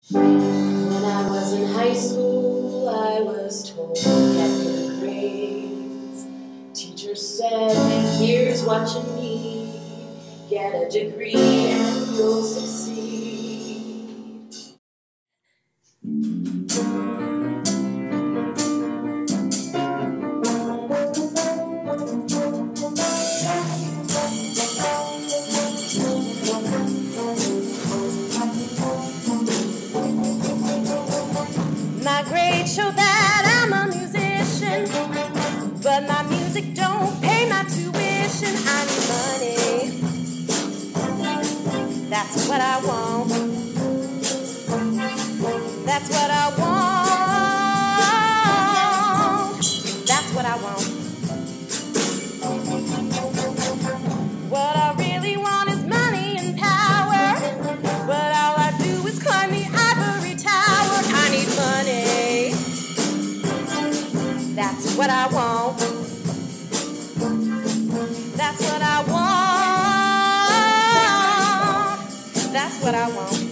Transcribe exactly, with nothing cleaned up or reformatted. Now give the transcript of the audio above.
When I was in high school, I was told, get good grades. Teacher said, here's what you need. Get a degree and you'll succeed. My grades show that I'm a musician, but my music don't pay my tuition. I need money, that's what I want. That's what I want. That's what I want. What I really want is money and power, but all I do is climb the ivory tower. I need money. That's what I want. That's what I want. That's what I want.